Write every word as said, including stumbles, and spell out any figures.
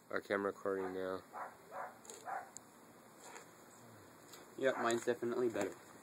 Okay, I'm recording now. Yep, mine's definitely better.